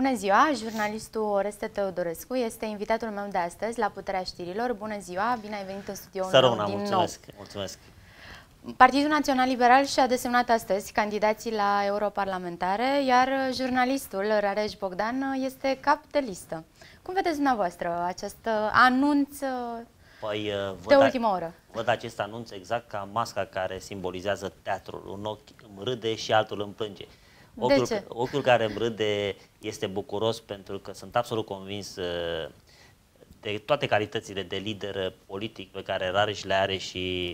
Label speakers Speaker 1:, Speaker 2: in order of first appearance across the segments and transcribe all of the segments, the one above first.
Speaker 1: Bună ziua! Jurnalistul Oreste Teodorescu este invitatul meu de astăzi la Puterea Știrilor. Bună ziua! Bine ai venit în studioul meu din nou.
Speaker 2: Mulțumesc!
Speaker 1: Partidul Național Liberal și-a desemnat astăzi candidații la europarlamentare, iar jurnalistul Rareș Bogdan este cap de listă. Cum vedeți dumneavoastră acest anunț de ultima oră?
Speaker 2: Văd acest anunț exact ca masca care simbolizează teatrul. Un ochi îmi râde și altul îmi plânge. Ochiul care îmi râde este bucuros pentru că sunt absolut convins de toate calitățile de lider politic pe care Rareș le are și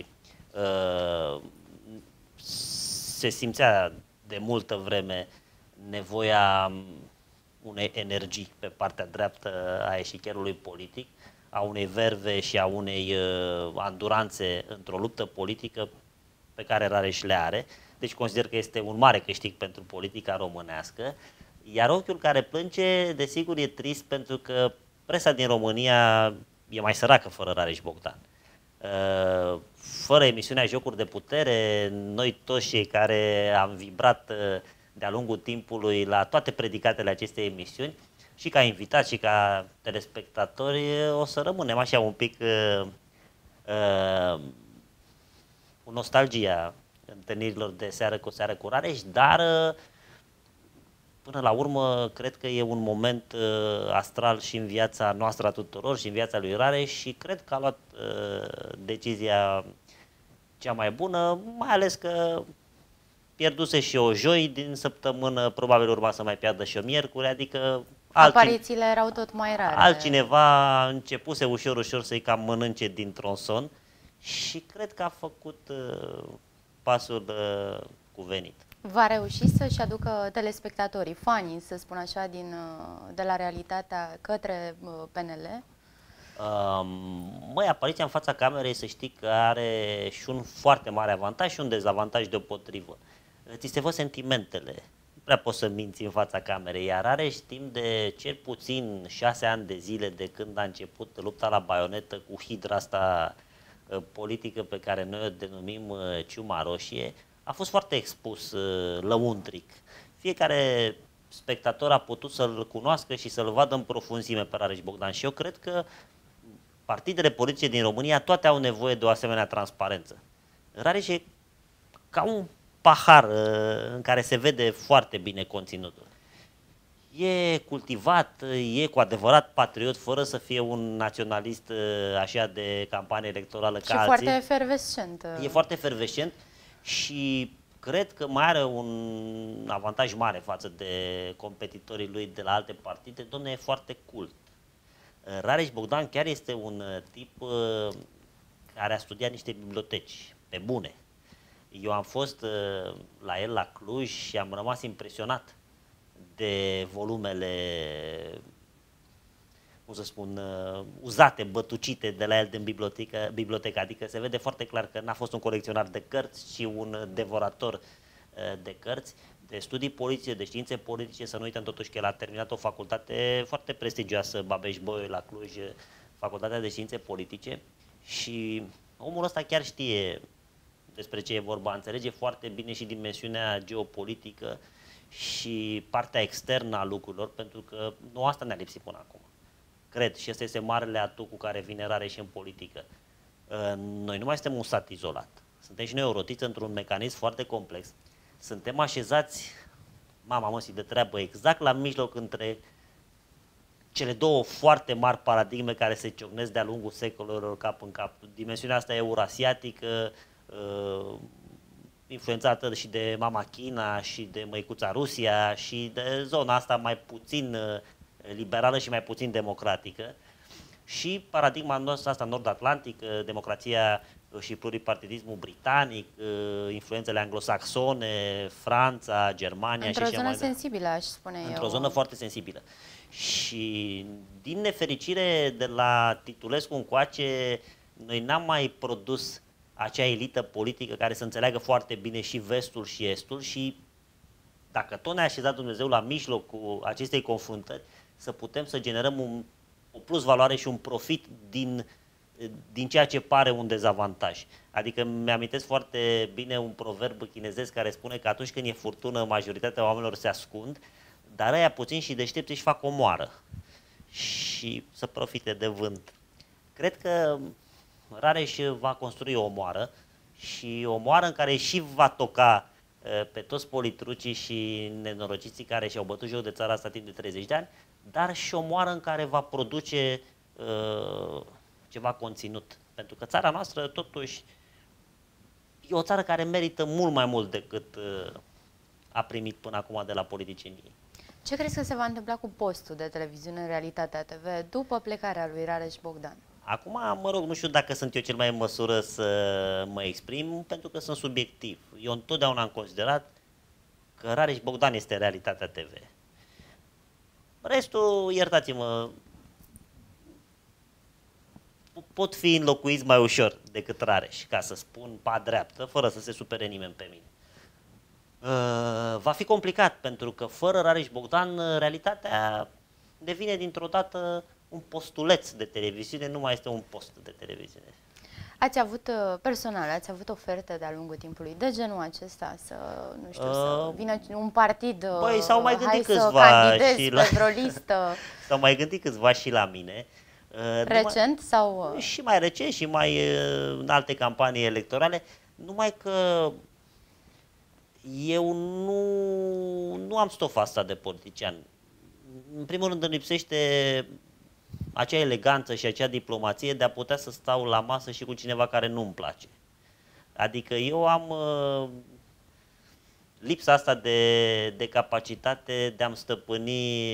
Speaker 2: se simțea de multă vreme nevoia unei energii pe partea dreaptă a eșichierului politic, a unei verve și a unei anduranțe într-o luptă politică pe care Rareș le are. Deci consider că este un mare câștig pentru politica românească. Iar ochiul care plânge, desigur, e trist pentru că presa din România e mai săracă fără Rareș Bogdan. Fără emisiunea Jocuri de Putere, noi toți cei care am vibrat de-a lungul timpului la toate predicatele acestei emisiuni, și ca invitați și ca telespectatori, o să rămânem așa un pic cu nostalgia întâlnirilor de seară cu seară cu Rareș, dar până la urmă cred că e un moment astral și în viața noastră a tuturor și în viața lui Rareș și cred că a luat decizia cea mai bună, mai ales că pierduse și o joi din săptămână, probabil urma să mai piardă și o miercuri, adică
Speaker 1: aparițiile erau tot mai rare.
Speaker 2: Altcineva începuse ușor să-i cam mănânce dintr-un son și cred că a făcut pasul cuvenit.
Speaker 1: Va reuși să-și aducă telespectatorii, fanii, să spun așa, de la realitatea către PNL?
Speaker 2: Apariția în fața camerei, să știi că are și un foarte mare avantaj și un dezavantaj deopotrivă. Ți se văd sentimentele. Nu prea poți să minți în fața camerei, iar are timp de cel puțin 6 ani de zile de când a început lupta la baionetă cu hidra asta politică pe care noi o denumim ciuma roșie, a fost foarte expus lăuntric. Fiecare spectator a putut să-l cunoască și să-l vadă în profunzime pe Rareș Bogdan și eu cred că partidele politice din România toate au nevoie de o asemenea transparență. Rareș e ca un pahar în care se vede foarte bine conținutul. E cultivat, e cu adevărat patriot, fără să fie un naționalist așa de campanie electorală ca alții.
Speaker 1: Și foarte efervescent.
Speaker 2: E foarte efervescent și cred că mai are un avantaj mare față de competitorii lui de la alte partide. Dom'le, e foarte cult. Rareș Bogdan chiar este un tip care a studiat niște biblioteci, pe bune. Eu am fost la el la Cluj și am rămas impresionat de volumele, cum să spun, uzate, bătucite de la el din bibliotecă, adică se vede foarte clar că n-a fost un colecționar de cărți, ci un devorator de cărți, de studii politice, de științe politice. Să nu uităm totuși că el a terminat o facultate foarte prestigioasă, Babeș-Bolyai la Cluj, Facultatea de Științe Politice, și omul ăsta chiar știe despre ce e vorba, înțelege foarte bine și dimensiunea geopolitică și partea externă a lucrurilor, pentru că nu asta ne-a lipsit până acum. Cred, și ăsta este marele atu cu care vine Rareș în politică. Noi nu mai suntem un sat izolat. Suntem și noi o rotiță într-un mecanism foarte complex. Suntem așezați, de treabă, exact la mijloc între cele două foarte mari paradigme care se ciocnesc de-a lungul secolelor cap în cap. Dimensiunea asta eurasiatică, influențată și de mama China și de măicuța Rusia și de zona asta mai puțin liberală și mai puțin democratică, și paradigma noastră asta nord-atlantică, democrația și pluripartidismul britanic, influențele anglosaxone, Franța, Germania.
Speaker 1: Într-o zonă sensibilă, aș spune eu.
Speaker 2: Într-o zonă foarte sensibilă. Și din nefericire, de la Titulescu încoace, noi n-am mai produs acea elită politică care să înțeleagă foarte bine și vestul și estul și, dacă tot ne-a așezat Dumnezeu la mijlocul acestei confruntări, să putem să generăm o plus valoare și un profit din ceea ce pare un dezavantaj. Adică mi-amintesc foarte bine un proverb chinezesc care spune că atunci când e furtună, majoritatea oamenilor se ascund, dar ăia puțin și deștepți își fac o moară și să profite de vânt. Cred că Rareș va construi o moară și o moară în care și va toca pe toți politrucii și nenorociții care și-au bătut joc de țara asta timp de 30 de ani, dar și o moară în care va produce ceva conținut. Pentru că țara noastră, totuși, e o țară care merită mult mai mult decât a primit până acum de la politicienii.
Speaker 1: Ce crezi că se va întâmpla cu postul de televiziune Realitatea TV după plecarea lui Rareș Bogdan?
Speaker 2: Acum, mă rog, nu știu dacă sunt eu cel mai în măsură să mă exprim, pentru că sunt subiectiv. Eu întotdeauna am considerat că Rareș Bogdan este Realitatea TV. Restul, iertați-mă, pot fi înlocuiți mai ușor decât Rareș, ca să spun pa dreaptă, fără să se supere nimeni pe mine. Va fi complicat, pentru că fără Rareș Bogdan, Realitatea devine dintr-o dată un postuleț de televiziune, nu mai este un post de televiziune.
Speaker 1: Ați avut, personal, ați avut oferte de-a lungul timpului de genul acesta, să, nu știu, să vină un partid,
Speaker 2: băi, s-au mai gândit
Speaker 1: hai
Speaker 2: câțiva
Speaker 1: să candidezi
Speaker 2: și
Speaker 1: pe vreo listă?
Speaker 2: S-au mai gândit câțiva și la mine.
Speaker 1: Recent sau?
Speaker 2: Și mai recent și mai în alte campanii electorale, numai că eu nu am stofa asta de politician. În primul rând îmi lipsește acea eleganță și acea diplomație de a putea să stau la masă și cu cineva care nu-mi place. Adică eu am lipsa asta de capacitate de a-mi stăpâni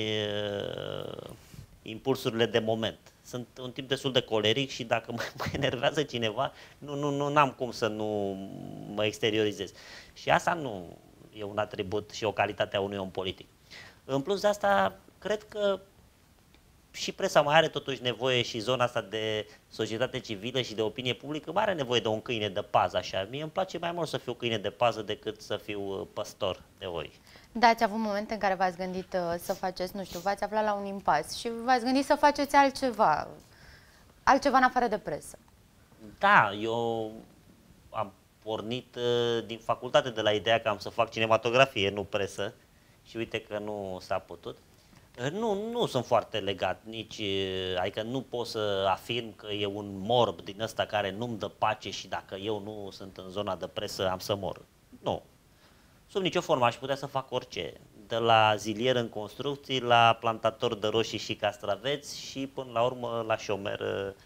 Speaker 2: impulsurile de moment. Sunt un tip destul de coleric și dacă mă enervează cineva, nu am cum să nu mă exteriorizez. Și asta nu e un atribut și o calitate a unui om politic. În plus de asta, cred că și presa mai are totuși nevoie și zona asta de societate civilă și de opinie publică mai are nevoie de un câine de pază, așa. Mie îmi place mai mult să fiu câine de pază decât să fiu păstor de oi.
Speaker 1: Da, ați avut momente în care v-ați gândit să faceți, nu știu, v-ați aflat la un impas și v-ați gândit să faceți altceva în afară de presă.
Speaker 2: Da, eu am pornit din facultate de la ideea că am să fac cinematografie, nu presă, și uite că nu s-a putut. Nu sunt foarte legat, nici, adică nu pot să afirm că e un morb din ăsta care nu-mi dă pace și dacă eu nu sunt în zona de presă am să mor. Nu. Sub nicio formă aș putea să fac orice, de la zilier în construcții, la plantator de roșii și castraveți și până la urmă la șomer,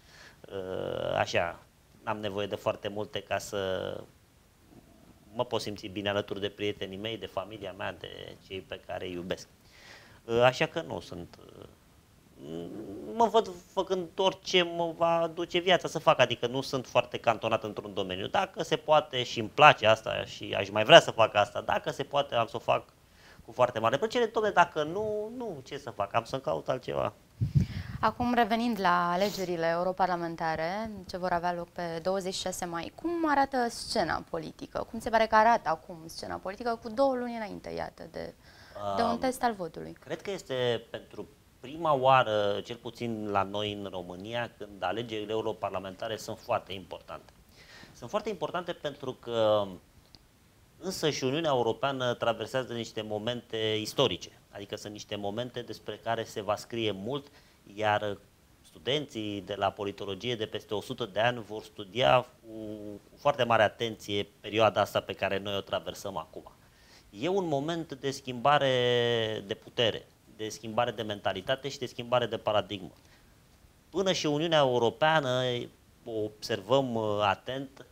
Speaker 2: așa. N-am nevoie de foarte multe ca să mă pot simți bine alături de prietenii mei, de familia mea, de cei pe care îi iubesc. Așa că nu sunt... Mă văd făcând orice mă va duce viața să fac, adică nu sunt foarte cantonat într-un domeniu. Dacă se poate și îmi place asta și aș mai vrea să fac asta, dacă se poate am să o fac cu foarte mare plăcere, dom'le, dacă nu, ce să fac, am să-mi caut altceva.
Speaker 1: Acum, revenind la alegerile europarlamentare, ce vor avea loc pe 26 mai, cum arată scena politică? Cum se pare că arată acum scena politică cu 2 luni înainte, iată, de un test al votului?
Speaker 2: Cred că este pentru prima oară, cel puțin la noi în România, când alegerile europarlamentare sunt foarte importante. Sunt foarte importante pentru că însă și Uniunea Europeană traversează niște momente istorice, adică sunt niște momente despre care se va scrie mult, iar studenții de la politologie de peste 100 de ani vor studia cu foarte mare atenție perioada asta pe care noi o traversăm acum. E un moment de schimbare de putere, de schimbare de mentalitate și de schimbare de paradigmă. Până și Uniunea Europeană, o observăm atent,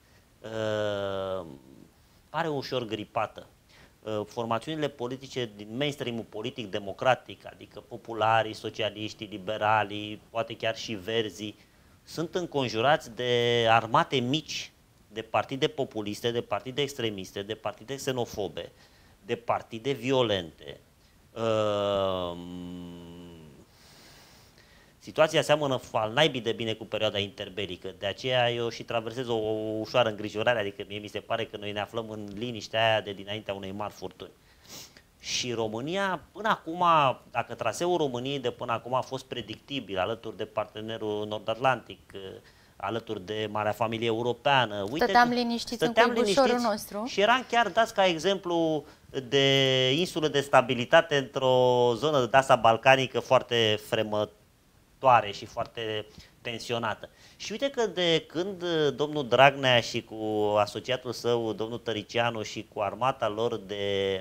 Speaker 2: pare ușor gripată. Formațiunile politice din mainstream-ul politic democratic, adică popularii, socialiștii, liberalii, poate chiar și verzii, sunt înconjurați de armate mici, de partide populiste, de partide extremiste, de partide xenofobe, de partide violente. Situația seamănă al naibii de bine cu perioada interbelică, de aceea eu și traversez o ușoară îngrijorare, adică mie mi se pare că noi ne aflăm în liniștea aia de dinaintea unei mari furtuni. Și România, până acum, dacă traseul României de până acum a fost predictibil, alături de partenerul nord-atlantic, alături de marea familie europeană. Uite,
Speaker 1: stăteam liniștiți în cuibușorul nostru.
Speaker 2: Și eram chiar dați ca exemplu de insulă de stabilitate într-o zonă de asta balcanică foarte fremătoare și foarte tensionată. Și uite că de când domnul Dragnea și cu asociatul său, domnul Tăricianu, și cu armata lor de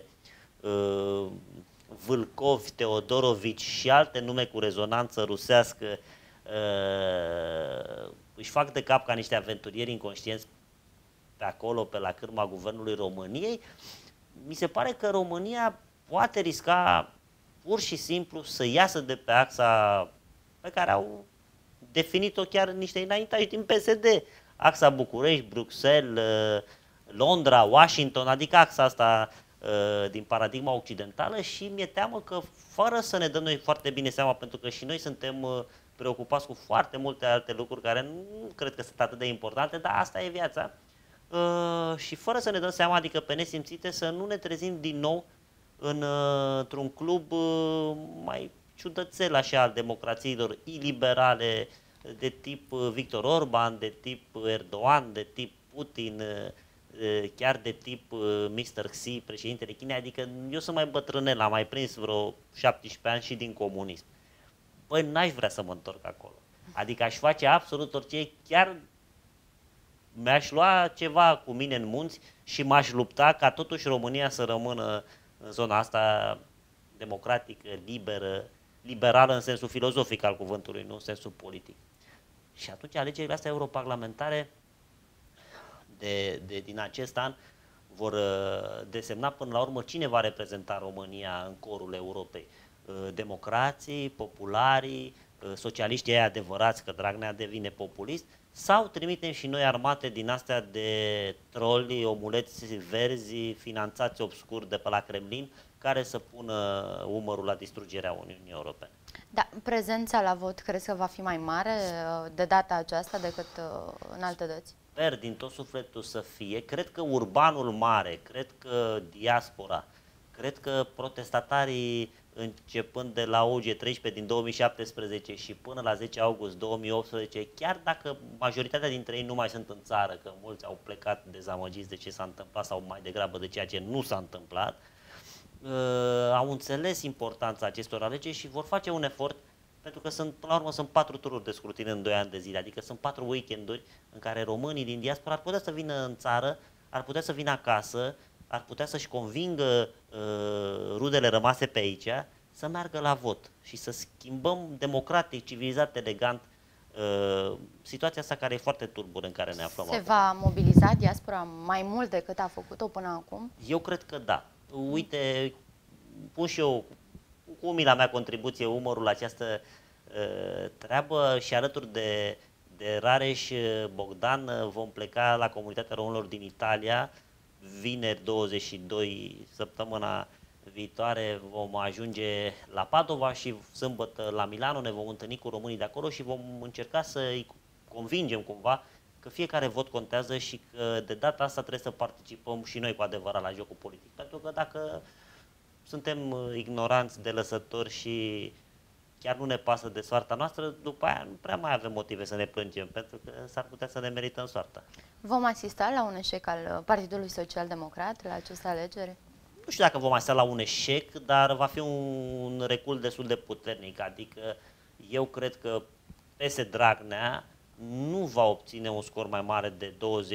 Speaker 2: Vâlcovi, Teodorovici și alte nume cu rezonanță rusească își fac de cap ca niște aventurieri inconștienți pe acolo, pe la cârma guvernului României, mi se pare că România poate risca pur și simplu să iasă de pe axa pe care au definit-o chiar niște înaintași din PSD. Axa București, Bruxelles, Londra, Washington, adică axa asta din paradigma occidentală, și mi-e teamă că fără să ne dăm noi foarte bine seama, pentru că și noi suntem preocupați cu foarte multe alte lucruri care nu cred că sunt atât de importante, dar asta e viața, și fără să ne dăm seama, adică pe nesimțite, să nu ne trezim din nou într-un club mai ciudățel așa al democrațiilor iliberale de tip Victor Orban, de tip Erdogan, de tip Putin, chiar de tip Mr. Xi, președintele Chinei. Adică eu sunt mai bătrânel, am mai prins vreo 17 ani și din comunism. Băi, n-aș vrea să mă întorc acolo. Adică aș face absolut orice, chiar mi-aș lua ceva cu mine în munți și m-aș lupta ca totuși România să rămână în zona asta democratică, liberă, liberală în sensul filozofic al cuvântului, nu în sensul politic. Și atunci alegerile astea europarlamentare din acest an vor desemna până la urmă cine va reprezenta România în corul Europei. Democrații, popularii, socialiștii ei adevărați, că Dragnea devine populist, sau trimitem și noi armate din astea de troli, omuleți verzi, finanțați obscur de pe la Kremlin, care să pună umărul la distrugerea Uniunii Europene.
Speaker 1: Da, prezența la vot crezi că va fi mai mare de data aceasta decât în alte dăți?
Speaker 2: Sper din tot sufletul să fie. Cred că urbanul mare, cred că diaspora, cred că protestatarii începând de la OG13 din 2017 și până la 10 august 2018, chiar dacă majoritatea dintre ei nu mai sunt în țară, că mulți au plecat dezamăgiți de ce s-a întâmplat sau mai degrabă de ceea ce nu s-a întâmplat, au înțeles importanța acestor alegeri și vor face un efort, pentru că sunt, până la urmă, sunt 4 tururi de scrutin în 2 ani de zile, adică sunt 4 weekenduri în care românii din diaspora ar putea să vină în țară, ar putea să vină acasă, ar putea să-și convingă rudele rămase pe aici să meargă la vot și să schimbăm democratic, civilizat, elegant situația asta care e foarte tulbură în care ne aflăm acum.
Speaker 1: Se va mobiliza diaspora mai mult decât a făcut-o până acum?
Speaker 2: Eu cred că da. Uite, pun și eu cu umila mea contribuție umorul la această treabă și alături de Rareș Bogdan vom pleca la comunitatea românilor din Italia vineri 22, săptămâna viitoare vom ajunge la Padova și sâmbătă la Milano, ne vom întâlni cu românii de acolo și vom încerca să îi convingem cumva că fiecare vot contează și că de data asta trebuie să participăm și noi cu adevărat la jocul politic. Pentru că dacă suntem ignoranți, delăsători și chiar nu ne pasă de soarta noastră, după aia nu prea mai avem motive să ne plângem, pentru că s-ar putea să ne merităm soarta.
Speaker 1: Vom asista la un eșec al Partidului Social Democrat la aceste alegeri?
Speaker 2: Nu știu dacă vom asista la un eșec, dar va fi un recul destul de puternic. Adică eu cred că PS Dragnea nu va obține un scor mai mare de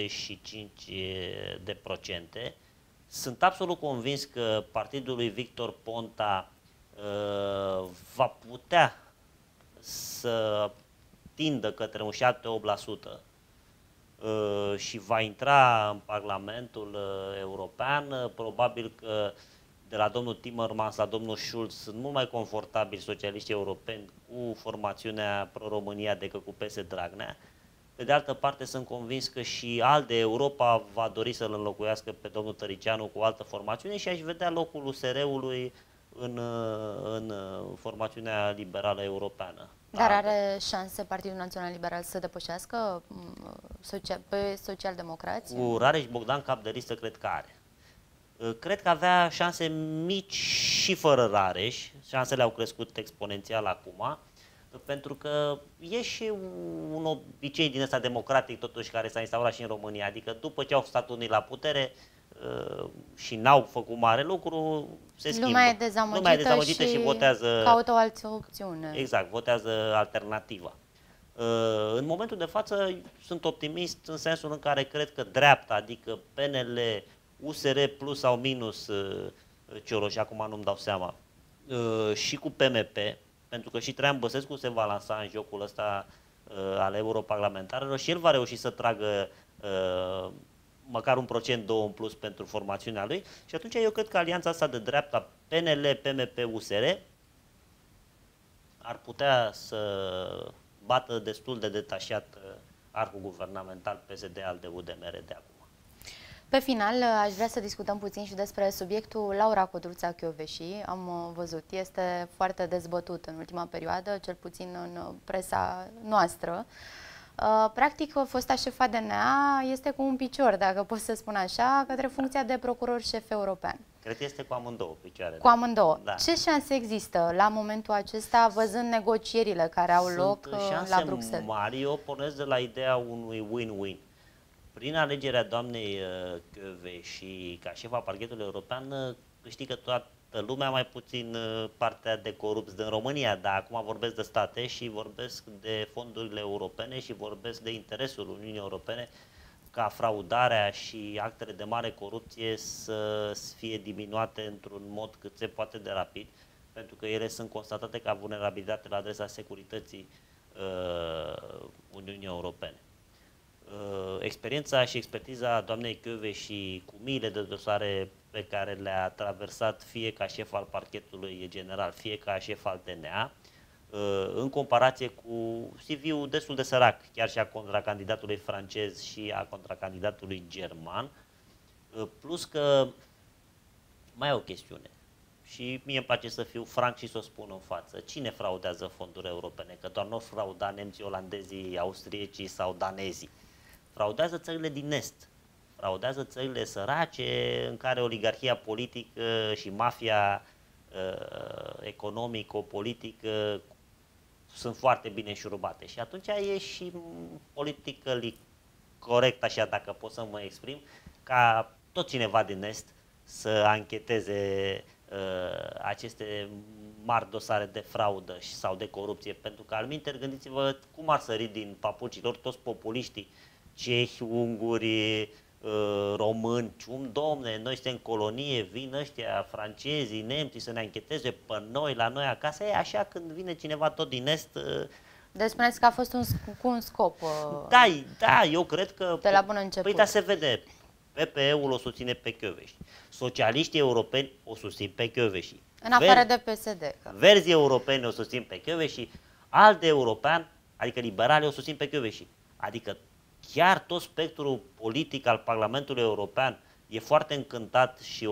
Speaker 2: 25%. Sunt absolut convins că partidul lui Victor Ponta va putea să tindă către un 7-8% și va intra în Parlamentul European. Probabil că de la domnul Timmermans la domnul Schulz sunt mult mai confortabili socialiștii europeni cu formațiunea Pro-România decât cu PS Dragnea. Pe de altă parte, sunt convins că și ALDE Europa va dori să-l înlocuiască pe domnul Tăricianu cu o altă formațiune și aș vedea locul USR-ului în formațiunea liberală europeană.
Speaker 1: Dar are șanse Partidul Național Liberal să depășească pe socialdemocrați?
Speaker 2: Cu Rareș Bogdan cap de listă cred că are. Cred că avea șanse mici și fără Rareș, șansele au crescut exponențial acum. Pentru că e și un obicei din ăsta democratic totuși care s-a instaurat și în România. Adică după ce au stat unii la putere și n-au făcut mare lucru, se schimbă.
Speaker 1: Lumea e
Speaker 2: dezamăgită și votează...
Speaker 1: caută o altă opțiune.
Speaker 2: Exact, votează alternativa. În momentul de față sunt optimist în sensul în care cred că dreapta, adică PNL, USR plus sau minus Cioloș, acum nu-mi dau seama, și cu PMP, pentru că și Traian Băsescu se va lansa în jocul ăsta al europarlamentarilor și el va reuși să tragă măcar 1%, 2% în plus pentru formațiunea lui și atunci eu cred că alianța asta de dreapta PNL, PMP, USR ar putea să bată destul de detașat arcul guvernamental PSD-ALDE-UDMR de acum.
Speaker 1: Pe final, aș vrea să discutăm puțin și despre subiectul Laura Codruța-Kövesi. Am văzut, este foarte dezbătut în ultima perioadă, cel puțin în presa noastră. Practic, fosta șefa DNA este cu un picior, dacă pot să spun așa, către funcția de procuror șef european.
Speaker 2: Cred că este cu amândouă picioare.
Speaker 1: Cu amândouă.
Speaker 2: Da.
Speaker 1: Ce șanse există la momentul acesta, văzând negocierile care au loc la Bruxelles?
Speaker 2: Sunt mari, eu pornesc de la ideea unui win-win. Prin alegerea doamnei Kövesi ca șefa parchetului european, câștigă toată lumea, mai puțin partea de corupți din România, dar acum vorbesc de state și vorbesc de fondurile europene și vorbesc de interesul Uniunii Europene ca fraudarea și actele de mare corupție să fie diminuate într-un mod cât se poate de rapid, pentru că ele sunt constatate ca vulnerabilitate la adresa securității Uniunii Europene. Experiența și expertiza doamnei Kövesi cu miile de dosare pe care le-a traversat fie ca șef al parchetului general, fie ca șef al DNA, în comparație cu CV-ul destul de sărac, chiar și a contracandidatului francez și a contracandidatului german, plus că mai e o chestiune. Și mie îmi place să fiu franc și să o spun în față. Cine fraudează fonduri europene? Că doar nu frauda nemții, olandezii, austriecii sau danezii. Fraudează țările din Est. Fraudează țările sărace în care oligarhia politică și mafia economico-politică sunt foarte bine înșurubate. Și atunci e și politically corect, așa dacă pot să mă exprim, ca tot cineva din Est să ancheteze aceste mari dosare de fraudă sau de corupție, pentru că alminteri gândiți-vă cum ar sări din papucilor toți populiștii cehi, unguri, români, domne, noi suntem colonie, vin ăștia francezii, nemții să ne ancheteze pe noi, la noi acasă, e așa când vine cineva tot din Est.
Speaker 1: Deci spuneți că a fost cu un scop.
Speaker 2: Da, eu cred că
Speaker 1: de la bun început.
Speaker 2: Păi da, se vede. PPE-ul o susține pe Kövesi. Socialiștii europeni o susțin pe Kövesi.
Speaker 1: În afară de PSD.
Speaker 2: Verzii europeni o susțin pe Kövesi. ALDE european, adică liberalii, o susțin pe Kövesi. Adică chiar tot spectrul politic al Parlamentului European e foarte încântat și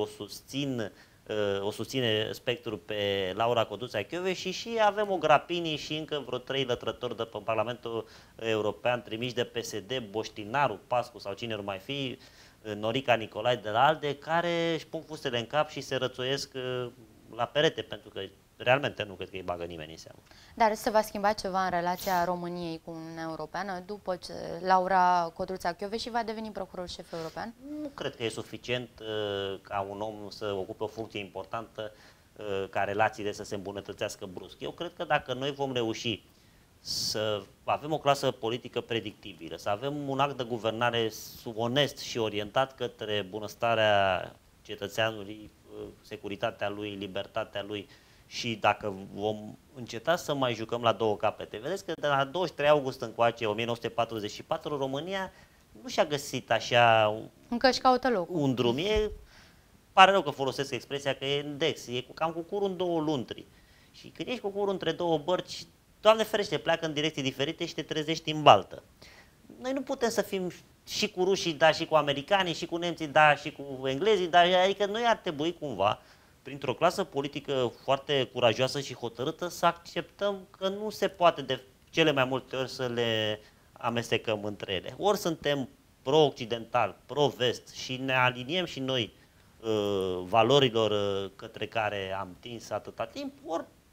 Speaker 2: o susține spectrul pe Laura Codruța-Kövesi și avem o Grapini și încă vreo 3 lătrători de pe Parlamentul European trimiși de PSD, Boștinaru, Pascu sau cine nu mai fi, Norica Nicolae de la ALDE, care își pun fustele în cap și se rățoiesc la perete, pentru că realmente nu cred că îi bagă nimeni în seamă. Dar
Speaker 1: se va schimba ceva în relația României cu Uniunea Europeană după ce Laura Codruța-Kövesi va deveni procuror șef european?
Speaker 2: Nu cred că e suficient ca un om să ocupe o funcție importantă ca relațiile să se îmbunătățească brusc. Eu cred că dacă noi vom reuși să avem o clasă politică predictibilă, să avem un act de guvernare onest și orientat către bunăstarea cetățeanului, securitatea lui, libertatea lui, și dacă vom înceta să mai jucăm la două capete, vedeți că de la 23 august încoace, 1944, România nu și-a găsit așa
Speaker 1: încă își caută locul.
Speaker 2: Un drum. Pare rău că folosesc expresia că e index, e cam cu curul în două luntri. Și când ești cu curul între două bărci, Doamne ferește, pleacă în direcții diferite și te trezești în baltă. Noi nu putem să fim și cu rușii, dar și cu americanii, și cu nemții, dar și cu englezii, dar adică noi ar trebui cumva, printr-o clasă politică foarte curajoasă și hotărâtă, să acceptăm că nu se poate de cele mai multe ori să le amestecăm între ele. Ori suntem pro-occidental, pro-vest și ne aliniem și noi valorilor către care am tins atâta timp, ori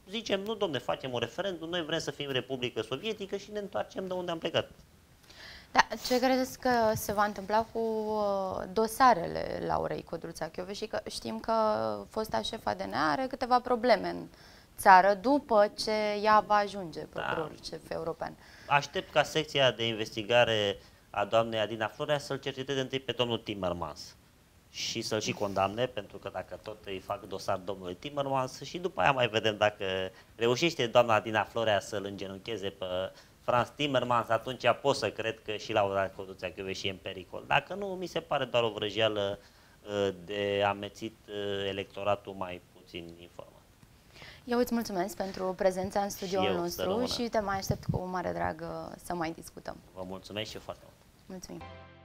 Speaker 2: zicem, nu domne, facem un referendum, noi vrem să fim Republică Sovietică și ne întoarcem de unde am plecat.
Speaker 1: Da, ce credeți că se va întâmpla cu dosarele Laurei Codruța-Kövesi? Că știm că fosta șefa DNA are câteva probleme în țară după ce ea va ajunge procuror șef european.
Speaker 2: Aștept ca secția de investigare a doamnei Adina Florea să-l cerceteze întâi pe domnul Timmermans și să-l și condamne, pentru că dacă tot îi fac dosar domnului Timmermans și după aia mai vedem dacă reușește doamna Adina Florea să-l îngenuncheze pe Franz Timmermans, atunci pot să cred că și Laura Codruța-Kövesi e în pericol. Dacă nu, mi se pare doar o vrăjeală de amețit electoratul mai puțin informat.
Speaker 1: Eu îți mulțumesc pentru prezența în studioul nostru și te mai aștept cu mare drag să mai discutăm.
Speaker 2: Vă mulțumesc și eu foarte mult.
Speaker 1: Mulțumim!